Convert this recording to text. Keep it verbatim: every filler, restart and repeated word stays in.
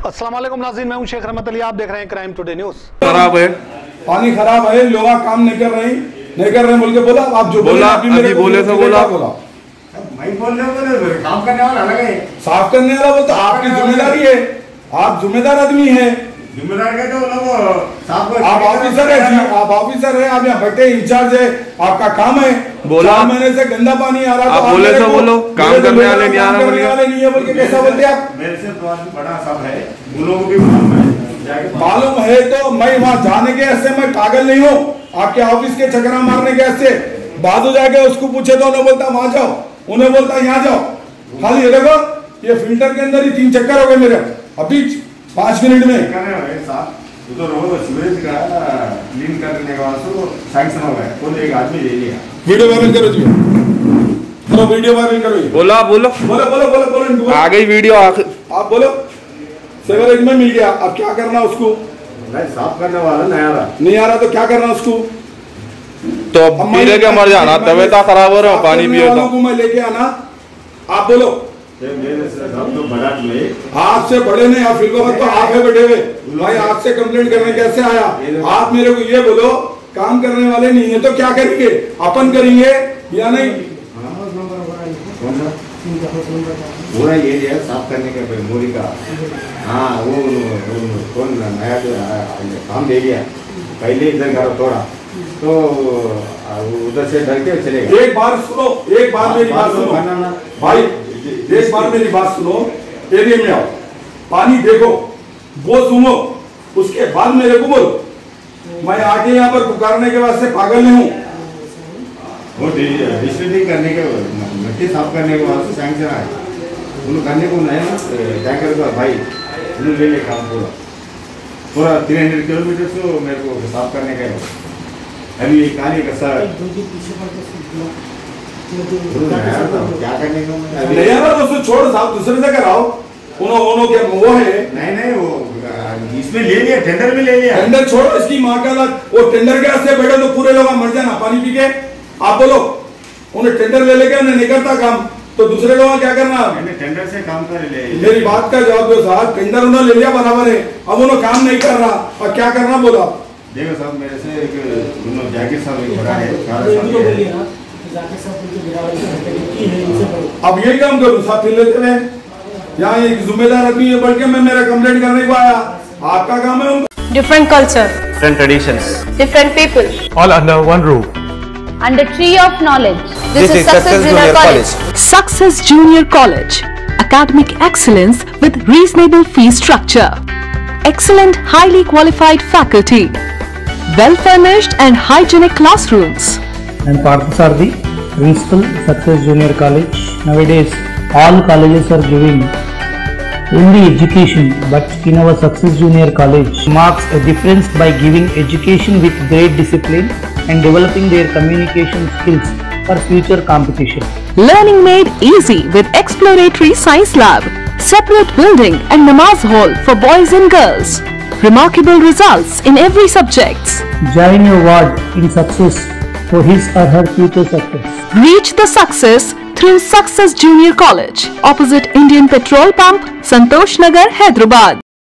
अस्सलाम वालेकुम नाज़रीन, मैं हूं शेख रहमत अली, आप देख रहे हैं क्राइम टुडे न्यूज़। खराब है, पानी खराब है, लोग काम नहीं कर रहे नहीं कर रहे बोल के बोला। आप जो बोला अभी बोले तो बोला बोला मैं बोल रहा हूँ काम करने वाला अलग है, साफ करने वाला बोलता आपकी जिम्मेदारी है, आप जिम्मेदार आदमी है, जिम्मेदार के तो लोग साफ आप ऑफिसर है जी, आप ऑफिसर है, आप यहाँ बैठे इंचार्ज है, आपका काम है। बोला चार महीने से गंदा पानी आ रहा, आप बोले तो बोलो काम करने वाले नहीं आ रहा, करने वाले नहीं है बोल के कैसा बोलते आप? मेरे से तो बड़ा सब है, उन लोगों को भी मालूम है, मालूम है तो मैं वहाँ जाने के ऐसे मैं पागल नहीं हूँ, आपके ऑफिस के चक्रा मारने के ऐसे बाजू जाके उसको पूछे तो उन्हें बोलता वहां जाओ, उन्हें बोलता यहाँ जाओ। खाली ये देखो ये फिल्टर के अंदर ही तीन चक्कर हो गए मेरे अभी पांच मिनट में। तो रोज सीवरेज का क्लीन करने का सैंक्शन हो गया, कोई एक आदमी ले लिया। वीडियो वायरल करो जी, चलो वीडियो वायरल करो। बोला बोलो बोलो बोलो बोलो बोलो आ गई वीडियो, आप बोलो। सेवरेज में मिल गया, अब क्या करना उसको? नहीं साफ करने वाला नहीं आ रहा, नहीं आ रहा तो क्या करना उसको? तो पीले के मर जाना, तबीयत खराब हो रहा, पानी पियो तो मैं लेके आना। आप बोलो तो बड़ा आपसे बड़े नहीं, आप फिल्म तो आप है बैठे हुए भाई, आपसे कंप्लेंट करने कैसे आया? आप मेरे को ये बोलो काम करने वाले नहीं है तो क्या करेंगे? अपन करेंगे या नहीं? पूरा एरिया साफ करने का मोरी का, हाँ वो कौन नया काम दे दिया, पहले इधर घर तोड़ा तो उधर से डर के चलेगा। एक बार सुनो, एक बार मेरी बात सुनो भाई, एक बार मेरी बात सुनो। एरिया में आओ, पानी देखो, वो सुनो, उसके बाद मेरे को बोलो। मैं आके यहाँ पर पुकारने के वास्ते पागल नहीं हूँ। वो डिस्ट्रिक्टिंग करने के मिट्टी साफ करने के वास्ते सैंक्शन आए, उन्होंने करने को नहीं ना टैंकर का भाई उन्होंने ले ले काम पूरा पूरा तीन हंड्रेड किलोमीटर से मेरे को साफ करने का अभी काली का सर क्या करने को नहीं आ रहा तो उसको छोड़ साहब, दूसरे से कराओ। उन्हों उन्हों क्या वो है? नहीं नहीं वो इसमें ले लिया, टेंडर में ले लिया। टेंडर छोड़ो इसकी माँ का लाल, वो टेंडर के से बैठे तो पूरे लोग मर जाना पानी पी के। आप बोलो उन्हें टेंडर ले लेके उन्हें नहीं करता काम तो दूसरे लोगों क्या करना? टेंडर से काम कर ले। मेरी बात का जवाब दो साहब, टेंडर उन्होंने ले लिया बराबर है, अब उन्होंने काम नहीं कर रहा और क्या करना बोला? देखो साहब मेरे से एक जाकिर साहब एक बड़ा है, अब यही काम करूँ साहब, फिर लेते हैं यहाँ एक जिम्मेदार आदमी है बढ़ के मैं मेरा कंप्लेंट करने को आया, आपका काम है उनका। Different culture, different traditions, different people, all under one roof, under tree of knowledge. This, this is Success Junior College. Success Junior College, academic excellence with reasonable fee structure, excellent highly qualified faculty, well furnished and hygienic classrooms. And Parthasarthi, Principal, Success Junior College. Nowadays, all colleges are giving only education, but in our Success Junior College marks a difference by giving education with great discipline and developing their communication skills for future competition. Learning made easy with exploratory science lab, separate building and namaz hall for boys and girls. Remarkable results in every subject. Join your ward in success for his or her future success. Reach the success through Success Junior College, opposite Indian Petrol Pump, Santosh Nagar, Hyderabad.